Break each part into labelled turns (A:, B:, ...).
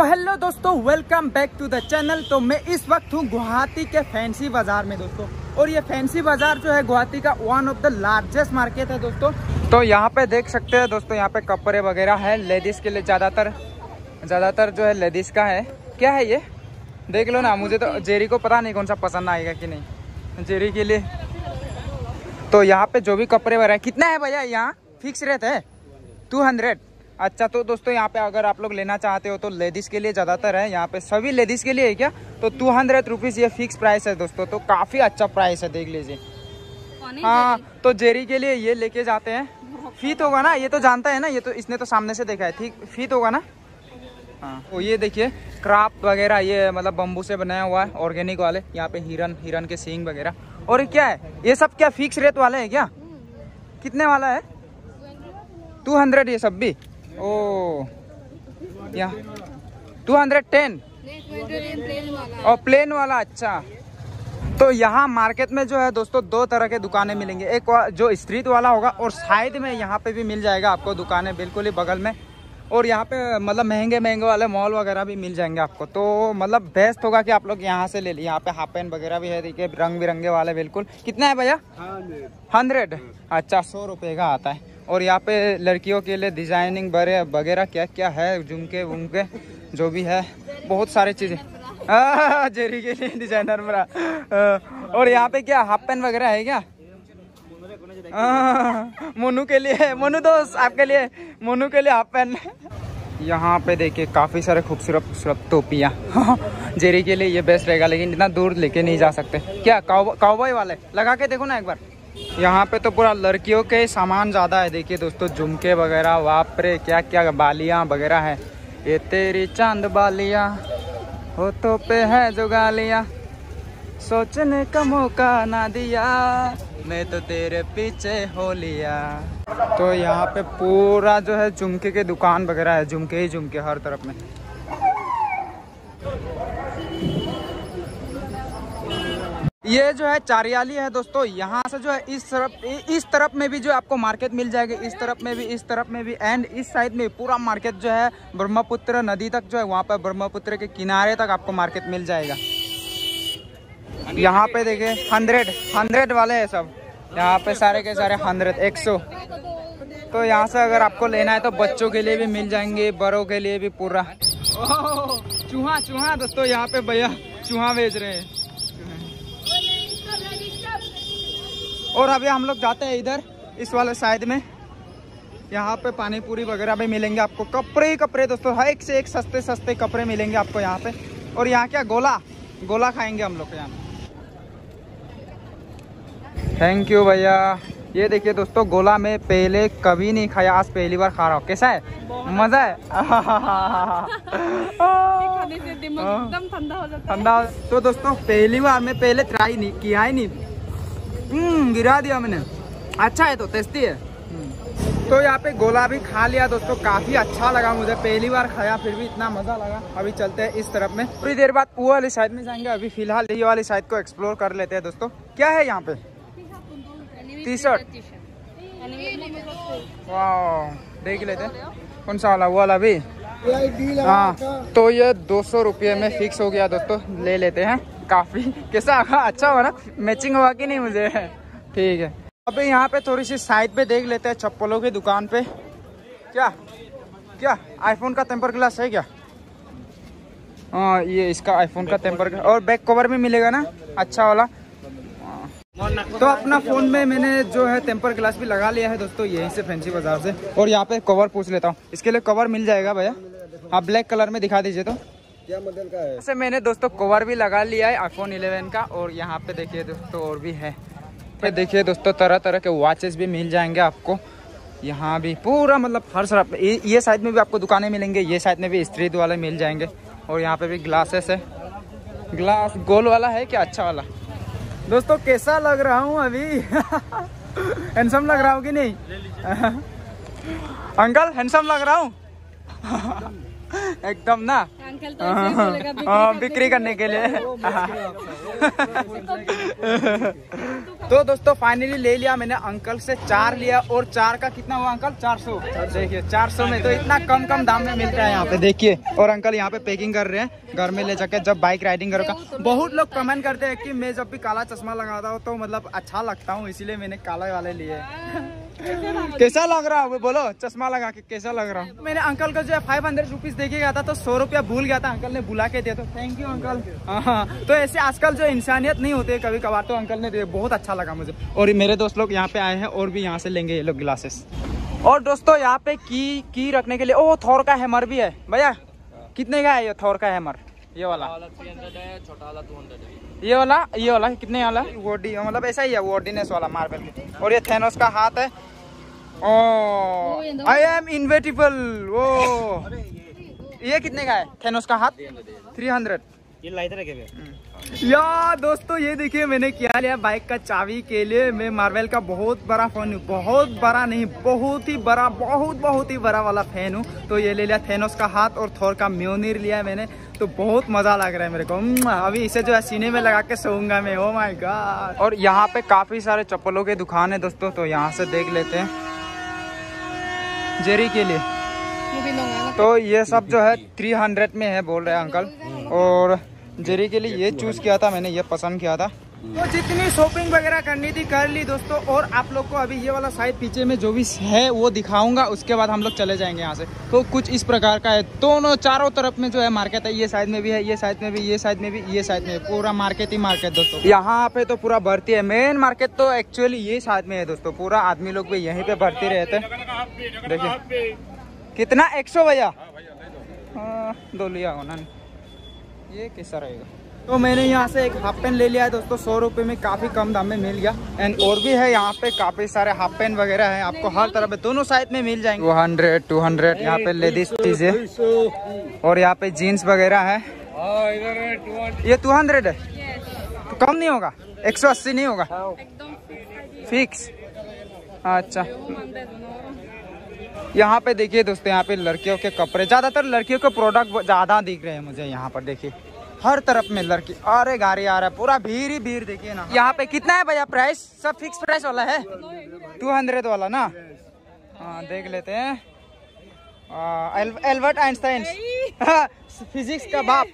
A: Hello दोस्तों, welcome back to the channel. तो मैं इस वक्त हूँ गुवाहाटी के फैंसी बाजार में दोस्तों, और ये फैंसी बाजार जो है गुवाहाटी का one of the largest market है दोस्तों। तो यहाँ पे देख सकते हैं दोस्तों, यहाँ पे कपड़े वगैरह है लेडीज के लिए, ज़्यादातर जो है लेडीज का है। क्या है ये देख लो ना, मुझे तो जेरी को पता नहीं कौन सा पसंद आएगा कि नहीं जेरी के लिए। तो यहाँ पे जो भी कपड़े वगैरह कितना है भैया, यहाँ फिक्स रेट है 200। अच्छा, तो दोस्तों यहाँ पे अगर आप लोग लेना चाहते हो तो लेडीज़ के लिए ज़्यादातर है, यहाँ पे सभी लेडीज़ के लिए है क्या, तो 200 रुपीज़ ये फिक्स प्राइस है दोस्तों। तो काफ़ी अच्छा प्राइस है, देख लीजिए। हाँ, तो जेरी के लिए ये लेके जाते हैं। फीत होगा ना, ये तो जानता है ना, ये तो इसने तो सामने से देखा है, ठीक फीत होगा ना। हाँ, तो ये देखिए क्राफ्ट वगैरह, ये मतलब बम्बू से बनाया हुआ है, ऑर्गेनिक वाले। यहाँ पे हिरन के सींग वगैरह। और ये क्या है, ये सब क्या फिक्स रेट वाले है क्या, कितने वाला है 200 ये सब भी। ओ यहाँ 210 और प्लेन वाला। अच्छा, तो यहाँ मार्केट में जो है दोस्तों दो तरह के दुकानें मिलेंगे, एक जो स्ट्रीट वाला होगा और साइड में यहाँ पे भी मिल जाएगा आपको दुकानें बिल्कुल ही बगल में। और यहाँ पे मतलब महंगे वाले मॉल वगैरह भी मिल जाएंगे आपको। तो मतलब बेस्ट होगा कि आप लोग यहाँ से ले लीजिए। यहाँ पे हाफ पैंट वगैरह भी है, देखिए रंग बिरंगे वाले बिल्कुल। कितना है भैया 100? अच्छा, 100 रुपये का आता है। और यहाँ पे लड़कियों के लिए डिजाइनिंग वगैरह क्या क्या है, झुमके वुमके जो भी है, बहुत सारी चीज़ें। जेरी के लिए डिजाइनर बड़ा। और यहाँ पे क्या हाफ पैंट वगैरह है क्या, मोनू के लिए, मोनू दोस्त आपके लिए, मोनू के लिए हाफ पैंट। यहाँ पे देखिए काफ़ी सारे खूबसूरत टोपियाँ। जेरी के लिए ये बेस्ट रहेगा, लेकिन इतना दूर लेके नहीं जा सकते। क्या काउबॉय वाले लगा के देखो ना एक बार। यहाँ पे तो पूरा लड़कियों के सामान ज़्यादा है, देखिए दोस्तों, झुमके वगैरह, वापरे क्या क्या बालियाँ वगैरह है। ये तेरी चांद बालियाँ होठों पे है जो गालियाँ, सोचने का मौका ना दिया, मैं तो तेरे पीछे हो लिया। तो यहाँ पे पूरा जो है झुमके के दुकान वगैरह है, झुमके ही झुमके हर तरफ में। ये जो है चारियाली है दोस्तों, यहाँ से जो है इस तरफ में भी जो आपको मार्केट मिल जाएगी, इस तरफ में भी एंड इस साइड में पूरा मार्केट जो है ब्रह्मपुत्र नदी तक जो है, वहाँ पर ब्रह्मपुत्र के किनारे तक आपको मार्केट मिल जाएगा। यहाँ पे देखिए 100 वाले हैं सब, यहाँ पे सारे के सारे 100। तो यहाँ से अगर आपको लेना है तो बच्चों के लिए भी मिल जाएंगे, बड़ों के लिए भी पूरा। चूहा दोस्तों, यहाँ पे भैया चूहा बेच रहे हैं। और अभी हम लोग जाते हैं इधर इस वाले साइड में, यहाँ पे पानी पूरी वगैरह भी मिलेंगे आपको। कपड़े ही कपड़े दोस्तों, हर एक से एक सस्ते कपड़े मिलेंगे आपको यहाँ पे। और यहाँ क्या गोला खाएंगे हम लोग यहाँ। थैंक यू भैया। ये देखिए दोस्तों, गोला में पहले कभी नहीं खाया, आज पहली बार खा रहा हूँ। कैसा है, मजा है?
B: खाने से दिमाग एकदम ठंडा हो जाता है।
A: तो दोस्तों पहली बार, मैं पहले ट्राई नहीं किया, ही नहीं, गिरा दिया मैंने। अच्छा है, तो टेस्टी है। तो यहाँ पे गोला भी खा लिया दोस्तों, काफी अच्छा लगा मुझे, पहली बार खाया फिर भी इतना मजा लगा। अभी चलते हैं इस तरफ में, थोड़ी देर बाद वो वाली साइड में जाएंगे। अभी फिलहाल ये वाली साइड को एक्सप्लोर कर लेते हैं दोस्तों। क्या है यहाँ पे, टी-शर्ट, वाह, देख लेते हैं कौन सा वाला, वो वाला भी। हाँ, तो ये 200 रुपये में फिक्स हो गया दोस्तों, ले लेते हैं। काफी कैसा अच्छा होगा ना, मैचिंग होगा कि नहीं मुझे, ठीक है। अभी यहाँ पे थोड़ी सी साइड पे देख लेते हैं चप्पलों की दुकान पे। क्या आईफोन का टेम्पर ग्लास है क्या? हाँ, ये इसका आईफोन का टेम्पर ग्लास, और बैक कवर भी मिलेगा ना अच्छा वाला। तो अपना फोन में मैंने जो है टेम्पर ग्लास भी लगा लिया है दोस्तों, यहीं से फैंसी बाजार से। और यहाँ पे कवर पूछ लेता हूँ, इसके लिए कवर मिल जाएगा भैया? आप ब्लैक कलर में दिखा दीजिए। तो क्या मॉडल का है? ऐसे मैंने दोस्तों कवर भी लगा लिया है आईफोन 11 का। और यहाँ पे देखिए दोस्तों और भी है, देखिए दोस्तों तरह के वॉचेस भी मिल जाएंगे आपको। यहाँ भी पूरा मतलब हर तरफ, ये साइड में भी आपको दुकानें मिलेंगे, ये साइड में भी स्ट्रीट वाले मिल जाएंगे। और यहाँ पे भी ग्लासेस है, ग्लास गोल वाला है क्या, अच्छा वाला। दोस्तों कैसा लग रहा हूँ अभी? हैंडसम लग रहा हूँ कि नहीं? अंकल हैंडसम लग रहा हूँ? एकदम ना,
B: अंकल तो ऐसे बोलेगा
A: बिक्री करने के लिए। तो दोस्तों फाइनली ले लिया मैंने अंकल से 4 लिया, और 4 का कितना हुआ अंकल? 400। देखिए 400 में तो इतना कम दाम में मिलता है यहाँ पे, देखिए। और अंकल यहाँ पे पैकिंग कर रहे हैं घर में ले जाके जब बाइक राइडिंग करोगा। बहुत लोग कमेंट करते हैं कि मैं जब भी काला चश्मा लगाता हूँ तो मतलब अच्छा लगता हूँ, इसीलिए मैंने काला वाले लिए। कैसा लग रहा है वो बोलो, चश्मा लगा के कैसा लग रहा है? मैंने अंकल को जो है 500 रुपीज देके गया था, तो 100 रुपया भूल गया था, अंकल ने बुला के दिया, तो थैंक यू अंकल। हाँ, तो ऐसे आजकल जो इंसानियत नहीं होती है कभी कभार, तो अंकल ने दिए, बहुत अच्छा लगा मुझे। और मेरे दोस्त लोग यहाँ पे आए हैं और भी यहाँ से लेंगे ये लोग ग्लासेस। और दोस्तों यहाँ पे की रखने के लिए ओ थॉर का हैमर भी है भैया। कितने का है ये थॉर का हैमर? ये वाला
B: 300 है, छोटा वाला 200 है।
A: ये वाला कितने वाला? वोडी मतलब ऐसा ही है, वोर्डिनेस वाला मार्बल के। और ये थेनोस का हाथ है। I am invisible. ओ ये कितने का है थेनोस का हाथ? 300।
C: ये लाइट रखे
A: यार दोस्तों ये देखिए मैंने क्या लिया बाइक का चाबी के लिए। मैं मार्वल का बहुत बड़ा फैन हूँ, बहुत बड़ा नहीं, बहुत ही बड़ा वाला फैन हूँ। तो ये ले लिया थेनोस का हाथ, और थोर का म्योनिर लिया है मैंने, तो बहुत मजा लग रहा है मेरे को। अभी इसे जो है सीने में लगा के सोऊंगा मैं। Oh my god. और यहाँ पे काफी सारे चप्पलों की दुकान है दोस्तों, तो यहाँ से देख लेते हैं जेरी के लिए। तो ये सब जो है 300 में है बोल रहे हैं अंकल। और जेरी के लिए ये चूज किया था मैंने, ये पसंद किया था। तो जितनी शॉपिंग वगैरह करनी थी कर ली दोस्तों। और आप लोग को अभी ये वाला साइड पीछे में जो भी है वो दिखाऊंगा, उसके बाद हम लोग चले जाएंगे यहाँ से। तो कुछ इस प्रकार का है, दोनों चारों तरफ में जो है मार्केट है। ये साइड में भी है, ये साइड में भी, ये साइड में भी, ये साइड में, पूरा मार्केट ही मार्केट दोस्तों। यहाँ पे तो पूरा भर्ती है। मेन मार्केट तो एक्चुअली ये साइड में है दोस्तों, पूरा आदमी लोग भी यहीं पे भर्ती रहते। देखिए कितना 100 भैया? हाँ 2 लिया होना, ये कैसा रहेगा? तो मैंने यहाँ से एक हाफ पेन ले लिया है दोस्तों, 100 रुपये में, काफ़ी कम दाम में मिल गया। एंड और भी है यहाँ पे काफ़ी सारे हाफ पेन वगैरह है, आपको हर तरह पे दोनों साइड में मिल जाएंगे। 200 200 यहाँ पे लेडीज चीजें, और यहाँ पे जीन्स वगैरह है। ये 200 है, तो कम नहीं होगा? 180 नहीं होगा फिक्स? अच्छा यहाँ पे देखिए दोस्तों, यहाँ पे लड़कियों के कपड़े, ज्यादातर लड़कियों के प्रोडक्ट ज्यादा दिख रहे हैं मुझे यहाँ पर। देखिए हर तरफ में लड़की, अरे गाड़ी आ रहा है, पूरा भीड़ ही भीड़। देखिए ना यहाँ पे कितना है भैया प्राइस? सब फिक्स प्राइस वाला है 200 वाला ना? हाँ देख लेते हैं। एल्बर्ट आइंस्टाइन फिजिक्स का बाप।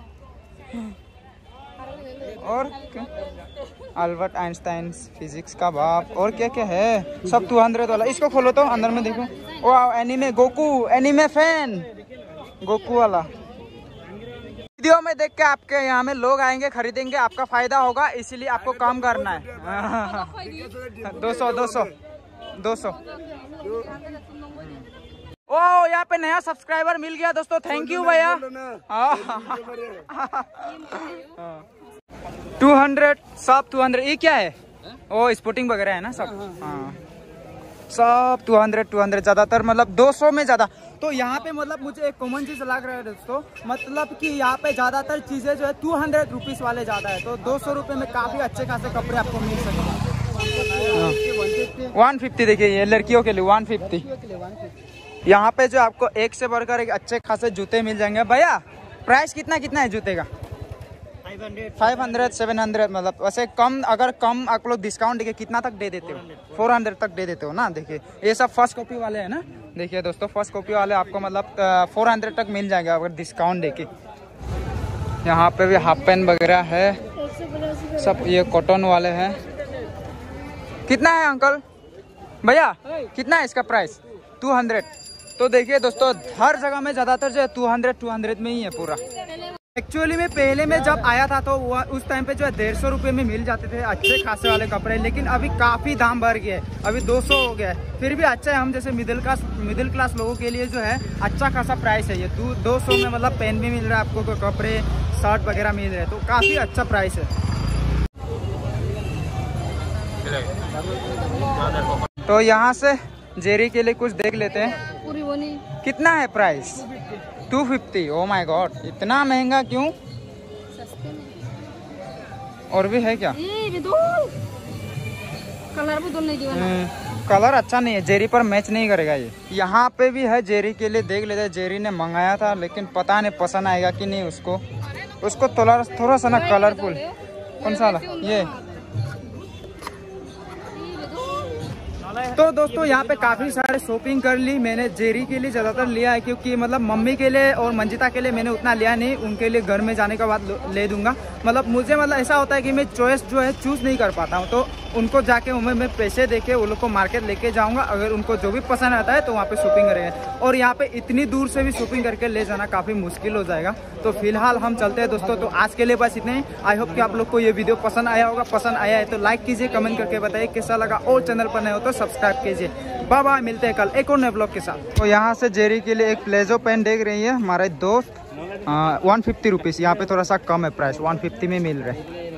A: और अल्बर्ट आइंस्टाइन फिजिक्स का बाप। और क्या क्या है? सब 200 वाला। इसको खोलो तो अंदर में देखो। वाह anime, Goku anime fan, Goku वाला। वीडियो में देख के आपके यहाँ में लोग आएंगे, खरीदेंगे, आपका फायदा होगा, इसीलिए आपको काम करना है। 200। ओ यहाँ पे नया सब्सक्राइबर मिल गया दोस्तों, थैंक यू भैया। 200 सब 200। ये क्या है? ओ स्पोर्टिंग वगैरह है ना सब? हाँ सब 200 ज्यादातर, मतलब 200 में ज्यादा। तो यहाँ पे मतलब मुझे एक कॉमन चीज लग रहा है दोस्तों, मतलब कि यहाँ पे ज्यादातर चीजें जो है 200 रुपीज वाले ज्यादा है। तो 200 रुपए में काफी अच्छे खासे कपड़े आपको मिल सकेंगे। 150 देखिए, ये लड़कियों के लिए 150। यहाँ पे जो आपको एक से बढ़कर एक अच्छे खासे जूते मिल जाएंगे। भैया प्राइस कितना है जूते का? 500 700, मतलब वैसे कम, अगर कम आप लोग डिस्काउंट देके कितना तक दे देते हो? 400 तक दे देते हो ना? देखिए ये सब फर्स्ट कॉपी वाले हैं ना। देखिए दोस्तों फर्स्ट कॉपी वाले आपको मतलब 400 तक मिल जाएगा अगर डिस्काउंट देके। यहाँ पे भी हाफ पेन वगैरह है सब, ये कॉटन वाले हैं। कितना है अंकल? भैया कितना है इसका प्राइस? 200। तो देखिए दोस्तों हर जगह में ज्यादातर जो है 200 में ही है पूरा। एक्चुअली में पहले में जब आया था तो उस टाइम पे जो है 150 रुपये में मिल जाते थे अच्छे खासे वाले कपड़े, लेकिन अभी काफ़ी दाम बढ़ गए, अभी 200 हो गया है। फिर भी अच्छा है, हम जैसे मिडिल क्लास लोगों के लिए जो है अच्छा खासा प्राइस है ये। 200 में मतलब पेन भी मिल रहा है आपको, कपड़े शर्ट वगैरह मिल रहे हैं, तो काफ़ी अच्छा प्राइस है। तो यहाँ से जेरी के लिए कुछ देख लेते हैं। कितना है प्राइस? 250। ओ माय गॉड, इतना महंगा क्यों? और भी है क्या?
B: कलर भी नहीं दिया।
A: कलर अच्छा नहीं है, जेरी पर मैच नहीं करेगा ये। यहाँ पे भी है जेरी के लिए, देख लेते हैं। जेरी ने मंगाया था लेकिन पता नहीं पसंद आएगा कि नहीं उसको थोड़ा सा ना कलरफुल। कौन सा वाला? ये तो दोस्तों यहाँ पे काफी सारे शॉपिंग कर ली मैंने। जेरी के लिए ज्यादातर लिया है क्योंकि मतलब मम्मी के लिए और मंजिता के लिए मैंने उतना लिया नहीं, उनके लिए घर में जाने के बाद ले दूंगा। मतलब मुझे मतलब ऐसा होता है कि मैं चॉइस जो है चूज नहीं कर पाता हूँ, तो उनको जाके मैं पैसे देके वो लोग को मार्केट लेके जाऊंगा। अगर उनको जो भी पसंद आता है तो वहाँ पे शॉपिंग करेंगे, और यहाँ पे इतनी दूर से भी शॉपिंग करके ले जाना काफी मुश्किल हो जाएगा। तो फिलहाल हम चलते हैं दोस्तों। तो आज के लिए बस इतने ही। आई होप कि आप लोग को ये वीडियो पसंद आया होगा। पसंद आया है तो लाइक कीजिए, कमेंट करके बताइए कैसा लगा, और चैनल पर नए हो तो सब्सक्राइब कीजिए। बाय बाय, मिलते हैं कल एक और नए ब्लॉग के साथ। तो यहाँ से जेरी के लिए एक प्लेजो पेन देख रही है हमारे दोस्त, 150 रुपीज़। यहाँ पे थोड़ा सा कम है प्राइस, 150 में मिल रहा है।